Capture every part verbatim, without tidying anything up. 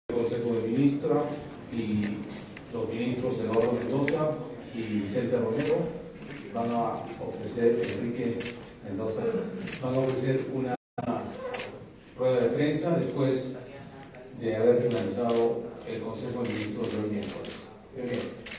Consejo de Ministros y los ministros Eduardo Mendoza y Vicente Romero van a ofrecer, Enrique Mendoza, van a ofrecer una rueda de prensa después de haber finalizado el Consejo de Ministros del miércoles. Bien.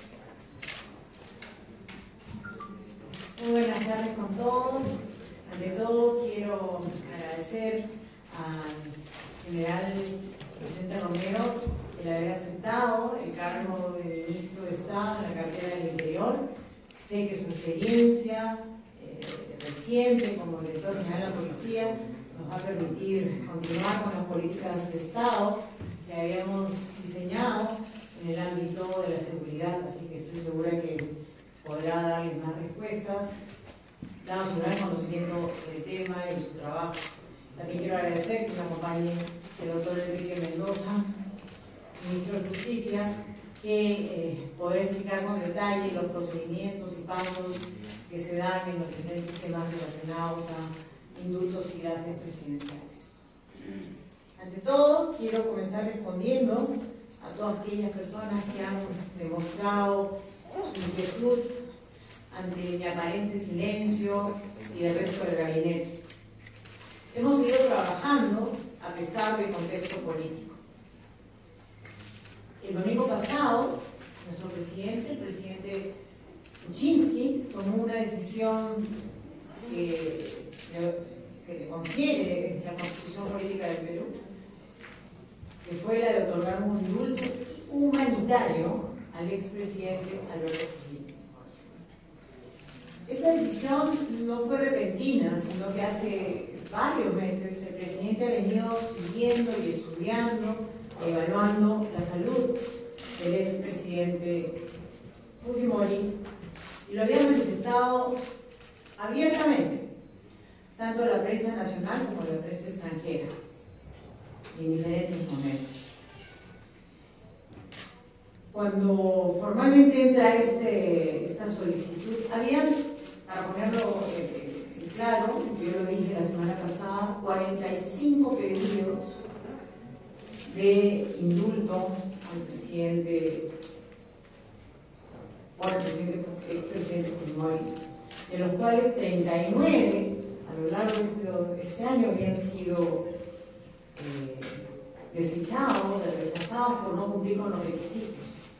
Muy buenas tardes con todos. Ante todo quiero agradecer al general Vicente Romero el haber aceptado el cargo de ministro de Estado en la cartera del Interior. Sé que su experiencia eh, reciente como director general de la Policía nos va a permitir continuar con las políticas de Estado que habíamos diseñado en el ámbito de la seguridad, así que estoy segura que podrá darles más respuestas, dado su gran conocimiento del tema y su trabajo. También quiero agradecer que me acompañe el doctor Enrique Mendoza, ministro de Justicia, que eh, podrá explicar con detalle los procedimientos y pasos que se dan en los diferentes temas relacionados a indultos y gracias presidenciales. Ante todo, quiero comenzar respondiendo a todas aquellas personas que han demostrado su inquietud ante mi aparente silencio y el resto del gabinete. Hemos seguido trabajando a pesar del contexto político. El domingo pasado, nuestro presidente, el presidente Kuczynski, tomó una decisión que, que le confiere la Constitución Política del Perú, que fue la de otorgar un indulto humanitario al expresidente Alberto Fujimori. Esta decisión no fue repentina, sino que hace varios meses el presidente ha venido siguiendo y estudiando, evaluando la salud del expresidente Fujimori y lo había manifestado abiertamente, tanto a la prensa nacional como a la prensa extranjera, en diferentes momentos. Cuando formalmente entra este, esta solicitud, habían, para ponerlo eh, claro, yo lo dije la semana pasada, cuarenta y cinco pedidos de indulto al presidente, o al presidente, expresidente Fujimori, de los cuales treinta y nueve a lo largo de este año habían sido eh, desechados, rechazados por no cumplir con los requisitos.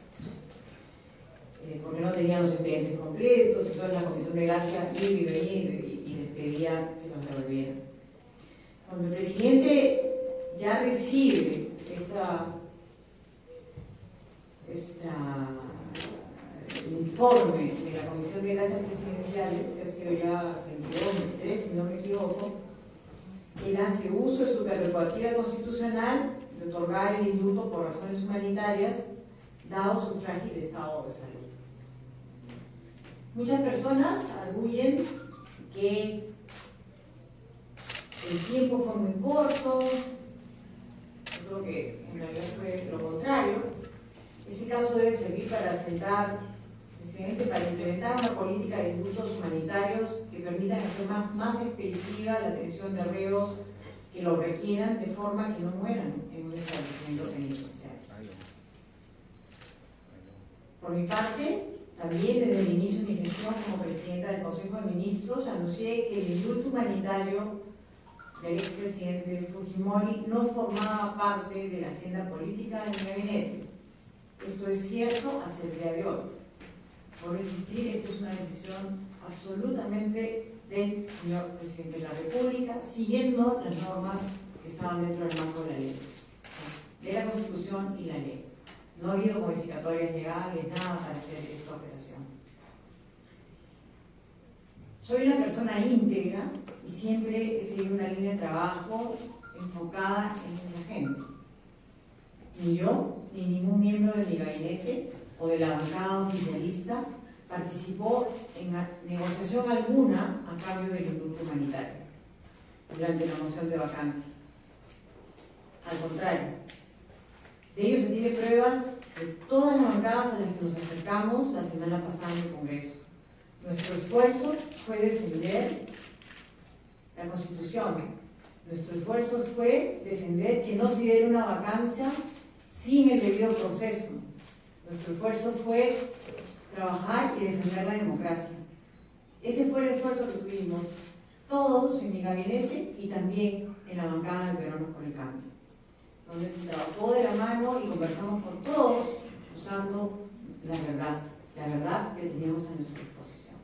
Porque no tenían los expedientes completos, y toda la comisión de gracia ir y venir y, y les pedía que los devolvieran. Cuando el presidente ya recibe esta, esta informe de la comisión de gracias presidenciales, que ha sido ya veintidós, veintitrés, si no me equivoco, él hace uso de su prerrogativa constitucional de otorgar el indulto por razones humanitarias, dado su frágil estado de salud. Muchas personas arguyen que el tiempo fue muy corto, yo creo que en realidad fue lo contrario. Ese caso debe servir para sentar, para implementar una política de indultos humanitarios que permitan hacer más, más expeditiva la atención de reos que lo requieran, de forma que no mueran en un establecimiento penitenciario. Por mi parte, también desde el inicio de mi gestión como presidenta del Consejo de Ministros, anuncié que el indulto humanitario del expresidente Fujimori no formaba parte de la agenda política de mi gabinete. Esto es cierto hasta el día de hoy. Por insistir, esta es una decisión absolutamente del señor presidente de la República, siguiendo las normas que estaban dentro del marco de la ley, de la Constitución y la ley. No ha habido modificatorias legales, nada para hacer esta operación. Soy una persona íntegra y siempre he seguido una línea de trabajo enfocada en la gente. Ni yo, ni ningún miembro de mi gabinete o de la bancada oficialista participó en negociación alguna a cambio del indulto humanitario durante la moción de vacancia. Al contrario, de ello se tiene pruebas de todas las bancadas a las que nos acercamos la semana pasada en el Congreso. Nuestro esfuerzo fue defender la Constitución. Nuestro esfuerzo fue defender que no se diera una vacancia sin el debido proceso. Nuestro esfuerzo fue trabajar y defender la democracia. Ese fue el esfuerzo que tuvimos todos en mi gabinete y también en la bancada de Peruanos por el Cambio, donde se trabajó de la mano y conversamos con todos usando la verdad, la verdad que teníamos a nuestra disposición.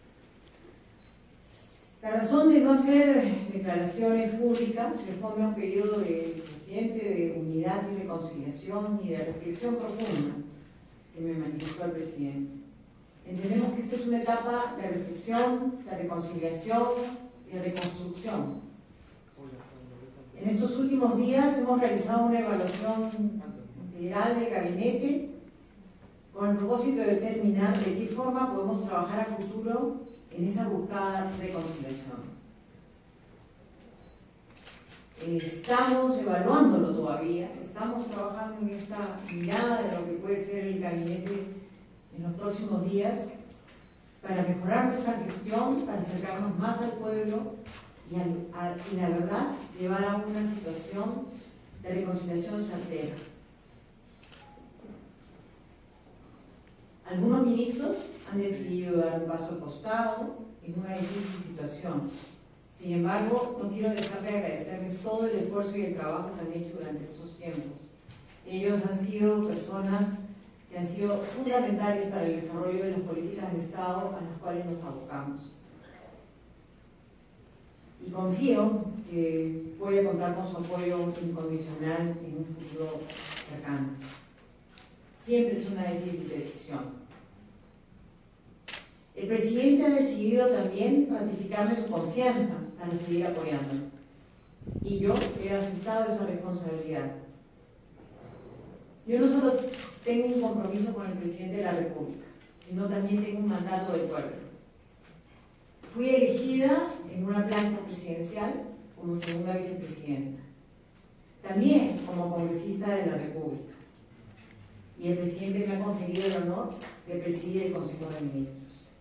La razón de no hacer declaraciones públicas responde a un periodo de presidente de unidad y reconciliación y de reflexión profunda que me manifestó el presidente. Entendemos que esta es una etapa de reflexión, de reconciliación y de reconstrucción. En estos últimos días hemos realizado una evaluación integral del gabinete con el propósito de determinar de qué forma podemos trabajar a futuro en esa buscada reconciliación. Estamos evaluándolo todavía, estamos trabajando en esta mirada de lo que puede ser el gabinete en los próximos días para mejorar nuestra gestión, para acercarnos más al pueblo y, al, a, y la verdad, llevar a una situación de reconciliación certera. Algunos ministros han decidido dar un paso al costado en una difícil situación. Sin embargo, no quiero dejar de agradecerles todo el esfuerzo y el trabajo que han hecho durante estos tiempos. Ellos han sido personas que han sido fundamentales para el desarrollo de las políticas de Estado a las cuales nos abocamos. Y confío que voy a contar con su apoyo incondicional en un futuro cercano. Siempre es una difícil decisión. El presidente ha decidido también ratificarme su confianza para seguir apoyándolo. Y yo he aceptado esa responsabilidad. Yo no solo tengo un compromiso con el presidente de la República, sino también tengo un mandato del pueblo. Fui elegida en una plancha presidencial como segunda vicepresidenta, también como congresista de la República. Y el presidente me ha conferido el honor de presidir el Consejo de Ministros.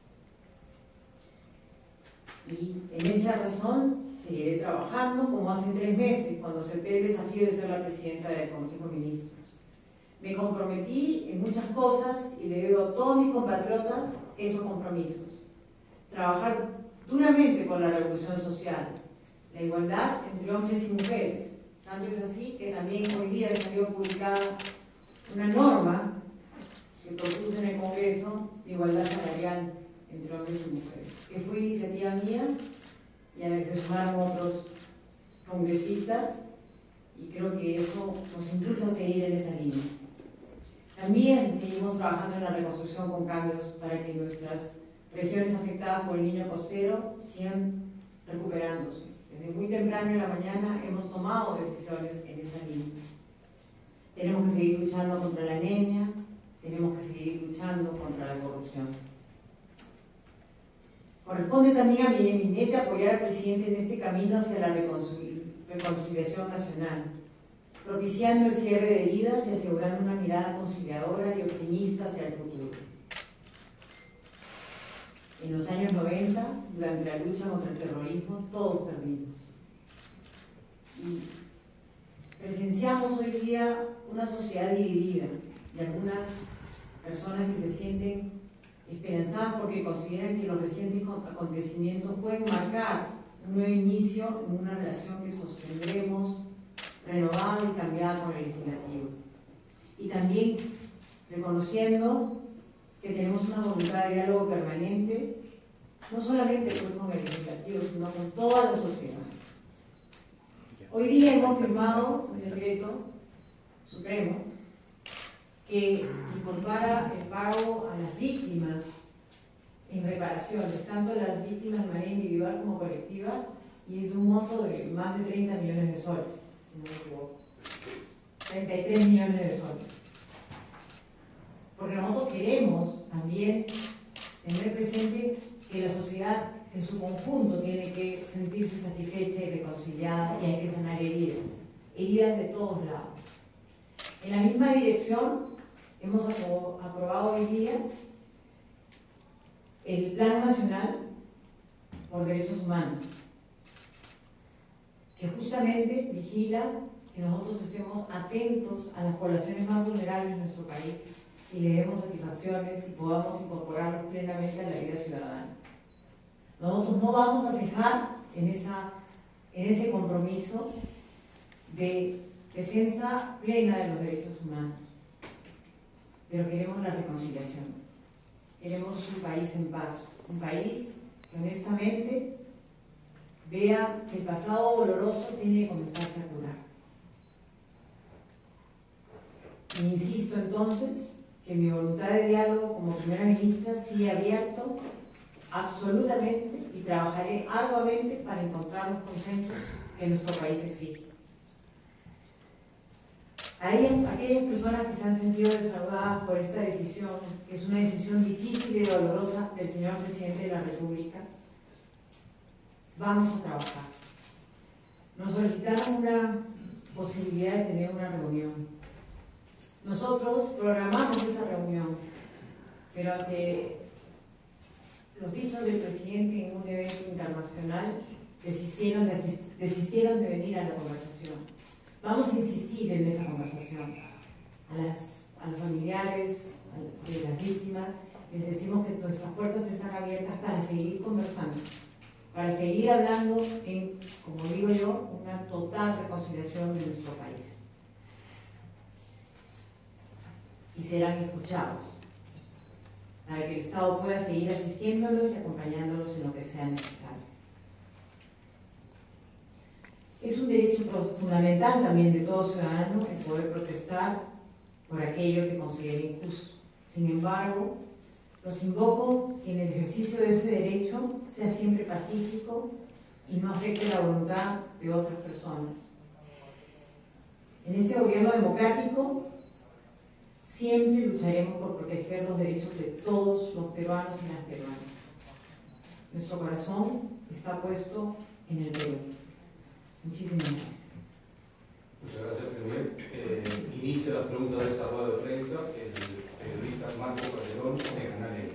Y en esa razón seguiré trabajando como hace tres meses, cuando acepté el desafío de ser la presidenta del Consejo de Ministros. Me comprometí en muchas cosas y le debo a todos mis compatriotas esos compromisos. Trabajar duramente por la revolución social, la igualdad entre hombres y mujeres. Tanto es así que también hoy día salió publicada una norma que propuse en el Congreso de igualdad salarial entre hombres y mujeres, que fue iniciativa mía y a la que se sumaron otros congresistas, y creo que eso nos impulsa a seguir en esa línea. También seguimos trabajando en la reconstrucción con cambios para que nuestras regiones afectadas por el niño costero sigan recuperándose. Desde muy temprano en la mañana hemos tomado decisiones en esa línea. Tenemos que seguir luchando contra la anemia, tenemos que seguir luchando contra la corrupción. Corresponde también a mi gabinete apoyar al presidente en este camino hacia la reconciliación nacional, propiciando el cierre de heridas y asegurando una mirada conciliadora y optimista hacia el futuro. En los años noventa, durante la lucha contra el terrorismo, todos perdimos. Y presenciamos hoy día una sociedad dividida y algunas personas que se sienten esperanzadas porque consideran que los recientes acontecimientos pueden marcar un nuevo inicio en una relación que sostendremos renovada y cambiada con el legislativo. Y también reconociendo que tenemos una voluntad de diálogo permanente, no solamente con el legislativo, sino con toda la sociedad. Hoy día hemos firmado un decreto supremo que incorpora el pago a las víctimas en reparaciones, tanto las víctimas de manera individual como colectiva, y es un monto de más de treinta millones de soles, si no me equivoco. treinta y tres millones de soles. Porque nosotros queremos también tener presente que la sociedad en su conjunto tiene que sentirse satisfecha y reconciliada, y hay que sanar heridas, heridas de todos lados. En la misma dirección, hemos aprobado hoy día el Plan Nacional por Derechos Humanos, que justamente vigila que nosotros estemos atentos a las poblaciones más vulnerables de nuestro país y le demos satisfacciones y podamos incorporarlos plenamente a la vida ciudadana. Nosotros no vamos a cejar en, esa, en ese compromiso de defensa plena de los derechos humanos, pero queremos la reconciliación. Queremos un país en paz, un país que honestamente vea que el pasado doloroso tiene que comenzarse a curar. E insisto entonces que mi voluntad de diálogo como primera ministra sigue abierto absolutamente y trabajaré arduamente para encontrar los consensos que nuestro país exige. A ellas, aquellas personas que se han sentido defraudadas por esta decisión, que es una decisión difícil y dolorosa del señor presidente de la República, vamos a trabajar. Nos solicitaron una posibilidad de tener una reunión. Nosotros programamos esa reunión, pero ante los dichos del presidente en un evento internacional desistieron de, desistieron de venir a la conversación. Vamos a insistir en esa conversación. A, las, a los familiares a, de las víctimas les decimos que nuestras puertas están abiertas para seguir conversando, para seguir hablando en, como digo yo, una total reconciliación de nuestro país. Y serán escuchados, para que el Estado pueda seguir asistiéndolos y acompañándolos en lo que sea necesario. Es un derecho fundamental también de todo ciudadano el poder protestar por aquello que considere injusto. Sin embargo, los invoco que en el ejercicio de ese derecho sea siempre pacífico y no afecte la voluntad de otras personas. En este gobierno democrático siempre lucharemos por proteger los derechos de todos los peruanos y las peruanas. Nuestro corazón está puesto en el Perú. Muchísimas gracias. Muchas gracias, Miguel. Eh, inicia la pregunta de esta rueda de prensa el periodista Marco Calderón de Canal N.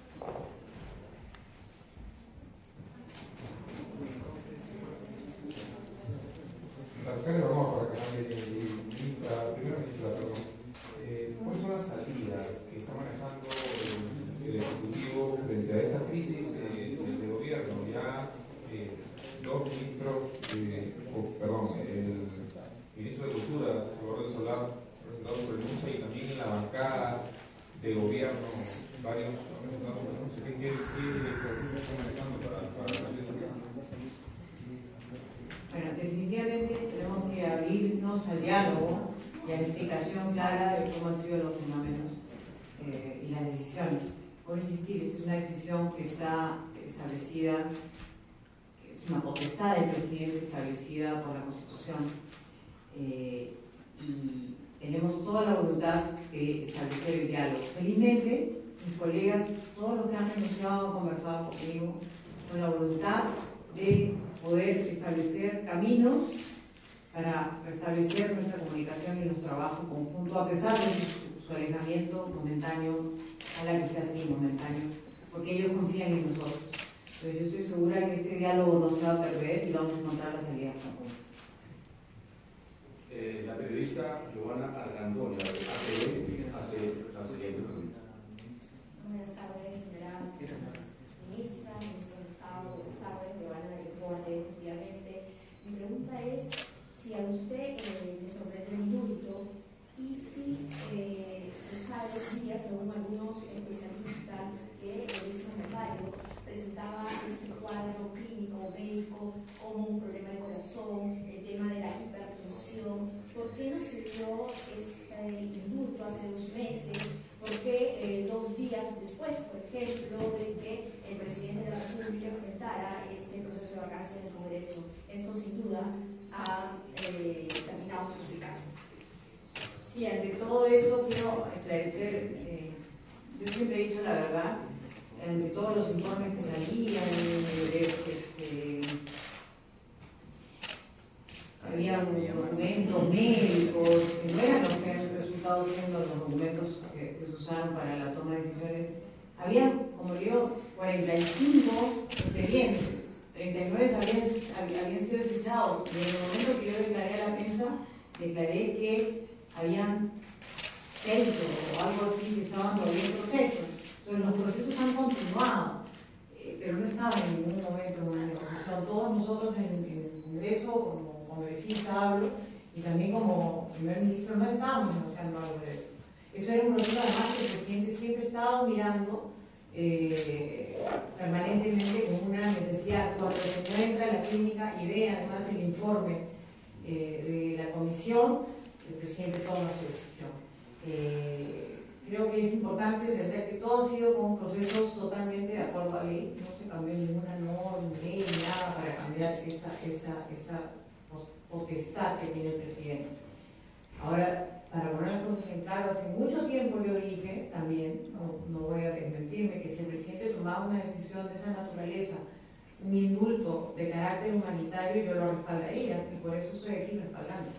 Alcalde, vamos para Canal N. Ministra, primera ministra, perdón. Eh, ¿Cuáles son las salidas que está manejando el, el Ejecutivo frente a esta crisis eh, del gobierno? Ya eh, dos ministros, eh, oh, perdón, el ministro de Cultura, Salvador de Solar, presentado su renuncia, y también en la bancada de gobierno, varios han presentado su renuncia. ¿Qué, qué, qué está manejando para, para salir de esta crisis? Bueno, definitivamente tenemos que abrirnos al diálogo y a la explicación clara de cómo han sido los fundamentos eh, y las decisiones. Por insistir, es una decisión que está establecida, es una potestad del presidente establecida por la Constitución, eh, y tenemos toda la voluntad de establecer el diálogo. Felizmente, mis colegas, todos los que han renunciado, han conversado conmigo con la voluntad de poder establecer caminos para restablecer nuestra comunicación y nuestro trabajo conjunto, a pesar de su, su alejamiento momentáneo, a la que sea así momentáneo, porque ellos confían en nosotros. Pero yo estoy segura que este diálogo no se va a perder y vamos a encontrar las salidas conjuntas. Eh, la periodista Giovanna Argandoña, de A T V, hace la siguiente pregunta. Buenas tardes, señora ministra, ministro de Estado, buenas tardes, Giovanna Argandoña, efectivamente. Mi pregunta es si a usted eh, le sorprende el indulto y si eh, se sabe hoy día, según algunos especialistas, que el exmandatario presentaba este cuadro clínico médico como un problema de corazón, el tema de la hipertensión. ¿Por qué no se dio este indulto hace dos meses? ¿Por qué eh, dos días después, por ejemplo, de que el presidente de la República enfrentara este proceso de vacancia en el Congreso? Esto sin duda ha eh, terminado sus eficacias. Sí, ante todo eso quiero esclarecer, eh, yo siempre he dicho la verdad, ante todos los informes que salían, de, este, había documentos médicos, que no eran los que han resultado siendo los documentos que, que se usaron para la toma de decisiones. Había, como digo, cuarenta y cinco expedientes, treinta y nueve habían, habían sido desechados, y en el momento que yo declaré a la prensa, declaré que habían hecho o algo así que estaban todavía en proceso. Entonces los procesos han continuado, eh, pero no estaba en ningún momento en una negociación. Todos nosotros en, en el Congreso, como congresista hablo, y también como primer ministro, no estábamos negociando algo de eso. Eso era un proceso además que el presidente siempre ha estado mirando eh, permanentemente como una necesidad. Cuando el señor entra a la clínica y ve además el informe eh, de la comisión, el presidente toma su decisión. Eh, creo que es importante entender que todo ha sido con procesos totalmente de acuerdo a ley, no se cambió ninguna norma, ley, nada para cambiar esta, esta, esta potestad que tiene el presidente. Ahora, para poner las cosas en claro, hace mucho tiempo yo dije también, no, no voy a desmentirme, que si el presidente tomaba una decisión de esa naturaleza, un indulto de carácter humanitario, yo lo respaldaría, y por eso estoy aquí respaldando.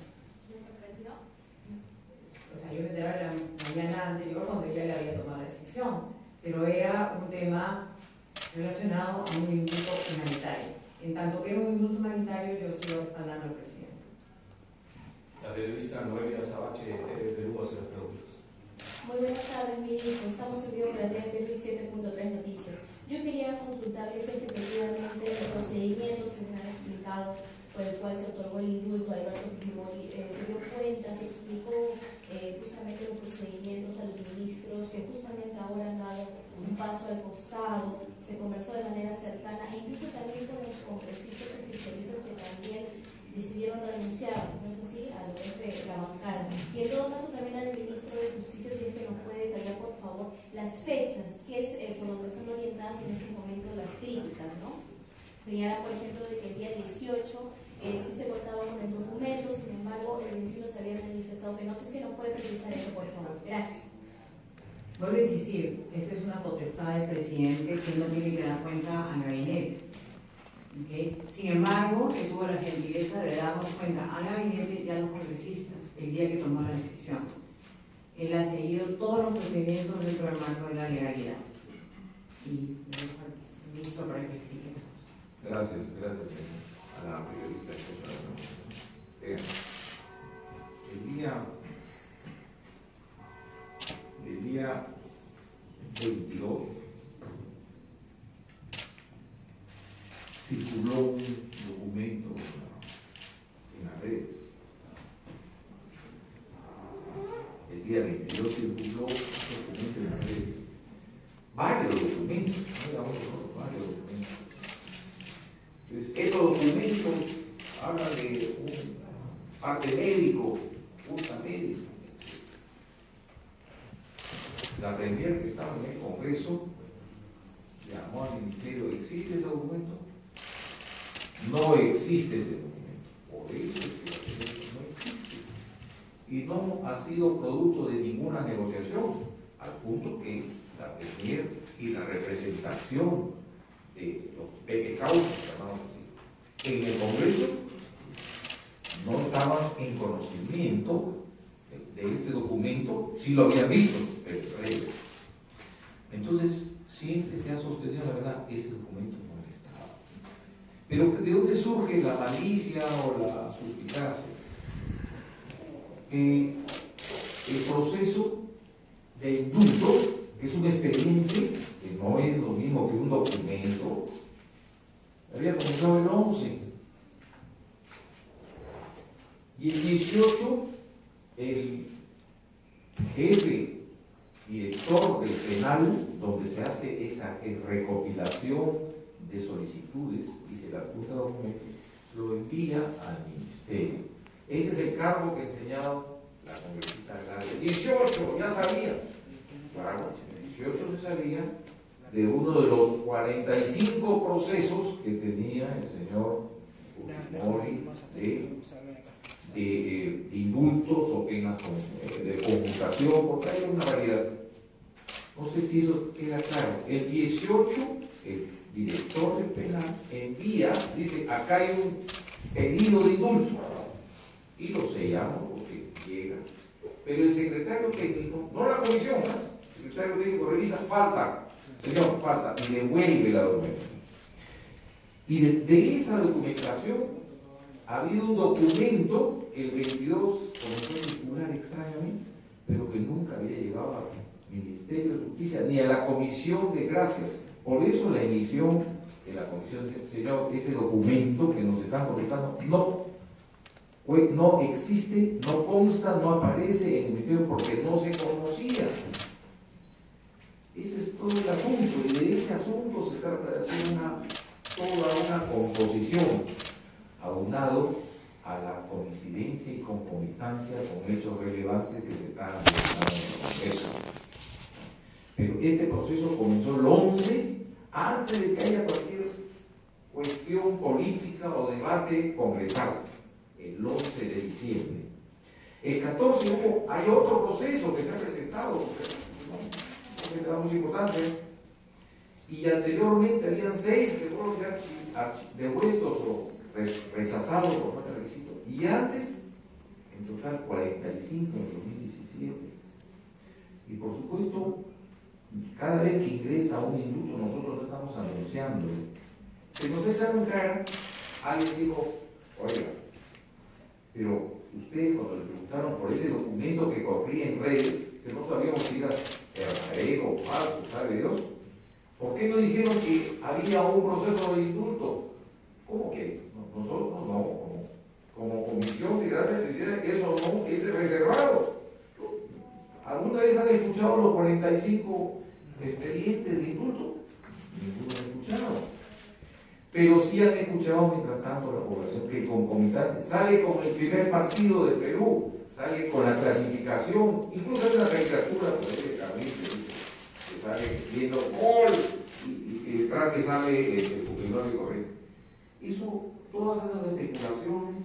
O sea, yo me enteré la mañana anterior cuando ya le había tomado la decisión, pero era un tema relacionado a un indulto humanitario. En tanto que era un indulto humanitario, yo sigo respaldando al presidente. La periodista Noelia Sabache de Perú hace las preguntas. Muy buenas tardes, ministro. Estamos en vivo para T V Perú y siete punto tres Noticias. Yo quería consultarles si efectivamente los procedimientos se les han explicado por el cual se otorgó el indulto a Alberto Fujimori, eh, se dio cuenta, se explicó eh, justamente los procedimientos a los ministros que justamente ahora han dado un paso al costado, se conversó de manera cercana e incluso también con los congresistas oficialistas que también decidieron renunciar, ¿no es así?, a lo que es la bancada. Y en todo caso también al ministro de Justicia, si es que nos puede detallar por favor las fechas, que es eh, por donde están orientadas en este momento las críticas, ¿no? Señala, por ejemplo, de que el día dieciocho eh, sí se contaba con el documento, sin embargo, el veintiuno se había manifestado que no. Si es que nos puede precisar eso, por favor. Gracias. Vuelvo a insistir, esta es una potestad del presidente que no tiene que dar cuenta al gabinete. ¿Okay? Sin embargo, él tuvo la gentileza de darnos cuenta al gabinete y a los congresistas el día que tomó la decisión. Él ha seguido todos los procedimientos dentro del marco de la legalidad. Y listo para que explique. Gracias, gracias a la periodista. Eh, el día, el día veintidós circuló un documento en las redes. El día veintidós circuló un documento en las redes. Varios documentos, no era uno, varios documentos. Entonces, estos documentos hablan de un parte médico, usa médica. La premier que estaba en el Congreso llamó al Ministerio: ¿existe ese documento? No existe ese documento. Por eso es que la premier no existe. Y no ha sido producto de ninguna negociación, al punto que la premier y la representación de los Pepe Causas, llamamos así, en el Congreso no estaban en conocimiento de este documento, sí lo habían visto, pero previo. Entonces, siempre se ha sostenido, la verdad, ese documento no estaba. Pero ¿de dónde surge la malicia o la suspicacia? Eh, el proceso de indulto es un expediente que no es lo mismo que un documento. Había comenzado el once y el dieciocho el jefe director del penal, donde se hace esa recopilación de solicitudes y se la apunta documento, lo envía al ministerio. Ese es el cargo que enseñaba la congresista Gladys. dieciocho, ya sabía. Claro, dieciocho se sabía de uno de los cuarenta y cinco procesos que tenía el señor Fujimori de, de, de indultos o penas de conmutación, porque hay una variedad. No sé si eso queda claro. El dieciocho, el director del penal envía, dice, acá hay un pedido de indulto, y lo sellamos porque llega. Pero el secretario técnico, no la comisión, ¿eh? El secretario técnico revisa, falta, señor, falta, y devuelve la documentación. Y de, de esa documentación ha habido un documento el veintidós comenzó a circular extrañamente, pero que nunca había llegado al Ministerio de Justicia ni a la Comisión de Gracias. Por eso la emisión de la Comisión de Señor, ese documento que nos están comentando, no, no existe, no consta, no aparece en el Ministerio porque no se conocía. Ese es todo el asunto, y de ese asunto se trata de hacer una, toda una composición, aunado a la coincidencia y concomitancia con hechos relevantes que se están realizando en el Congreso. Pero este proceso comenzó el once, antes de que haya cualquier cuestión política o debate congresal, el once de diciembre. El catorce hubo, hay otro proceso que se ha presentado, porque no, no muy importante, y anteriormente habían seis que fueron ya devueltos o rechazados por falta de requisito, y antes, en total, cuarenta y cinco en dos mil diecisiete. Y por supuesto, cada vez que ingresa un indulto, nosotros no estamos anunciando. Se nos echaron cara, alguien dijo, oiga, pero ustedes cuando le preguntaron por ese documento que corría en redes, que no sabíamos si era verdadero o falso, ¿sabe Dios? ¿Por qué no dijeron que había un proceso de indulto? ¿Cómo que? Nosotros no, como, como comisión de gracias quisiera que eso no es reservado. ¿Alguna vez han escuchado los cuarenta y cinco expedientes de indulto? Ninguno ha escuchado. Pero sí han escuchado mientras tanto la población que concomitante sale con el primer partido de Perú, sale con la clasificación, incluso hay una caricatura por ahí de Camille que sale viendo gol y que detrás que sale el Fujimori correcto. Eso, todas esas especulaciones,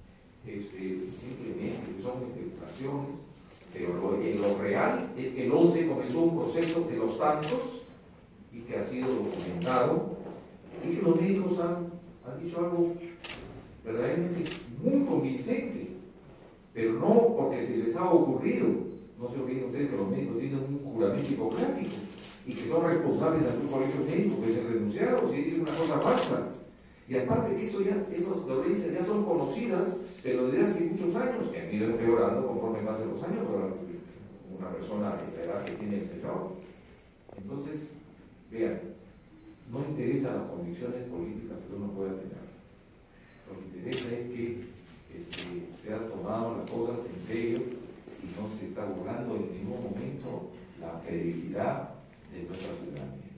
este, simplemente son especulaciones, pero lo, lo real es que el once comenzó un proceso de los tantos y que ha sido documentado, y que los médicos han, han dicho algo verdaderamente muy convincente, pero no porque se les ha ocurrido. No se olviden ustedes que los médicos tienen un juramento hipocrático y que son responsables ante un colegio médico que se renunciaron si dicen una cosa falsa. Y aparte que eso ya, esas dolencias ya son conocidas, pero desde hace muchos años, que han ido empeorando conforme pasan los años para una persona de la edad que tiene el Señor. Entonces, vean, no interesan las convicciones políticas que uno pueda tener. Lo que interesa es que este, se han tomado las cosas en serio y no se está burlando en ningún momento la credibilidad de nuestra ciudadanía.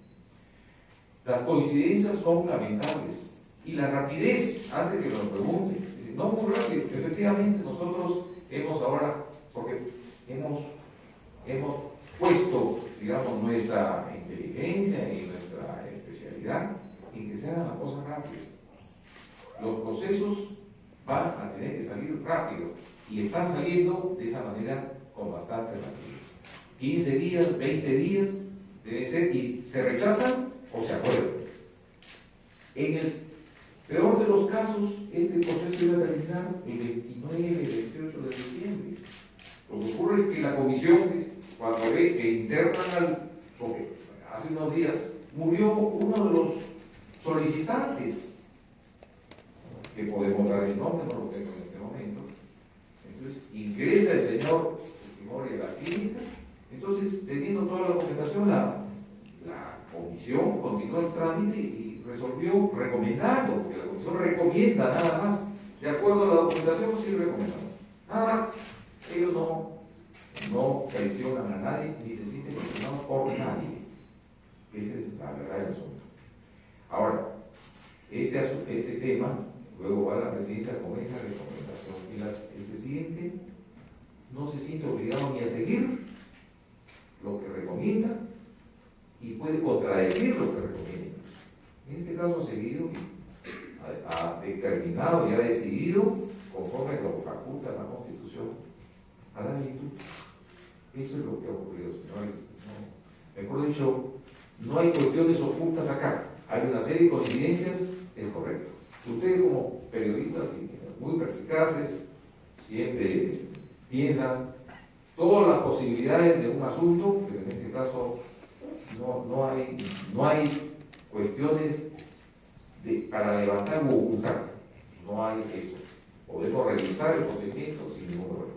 Las coincidencias son lamentables y la rapidez, antes que nos pregunten, no muy rápido, efectivamente nosotros hemos ahora, porque hemos, hemos puesto, digamos, nuestra inteligencia y nuestra especialidad en que se hagan las cosas rápido. Los procesos van a tener que salir rápido y están saliendo de esa manera con bastante rapidez. quince días, veinte días, debe ser, y se rechazan o se acuerdan. En el peor de los casos, este proceso iba a terminar el veintinueve, veintiocho de diciembre. Lo que ocurre es que la comisión, cuando ve que internan al, porque hace unos días murió uno de los solicitantes, que podemos dar el nombre, no lo tengo en este momento. Entonces ingresa el señor Fujimori a la clínica. Entonces, teniendo toda la documentación, la, la comisión continuó el trámite y resolvió recomendando, porque la comisión recomienda nada más, de acuerdo a la documentación, sí recomendamos. Nada más, ellos no, no presionan a nadie ni se sienten presionados por nadie. Esa es la verdad del asunto. Ahora, este, este tema luego va a la presidencia con esa recomendación y la, el presidente no se siente obligado ni a seguir lo que recomienda y puede contradecir lo que recomienda. En este caso ha seguido, ha, ha determinado y ha decidido, conforme lo faculta la Constitución, a dar el indulto. Eso es lo que ha ocurrido, señores. No, mejor dicho, no hay cuestiones ocultas acá. Hay una serie de coincidencias, es correcto. Ustedes como periodistas y muy perspicaces siempre piensan todas las posibilidades de un asunto, pero en este caso no, no, hay, no hay cuestiones de, para levantar o ocultar. No hay eso. Podemos revisar el procedimiento sin ningún problema.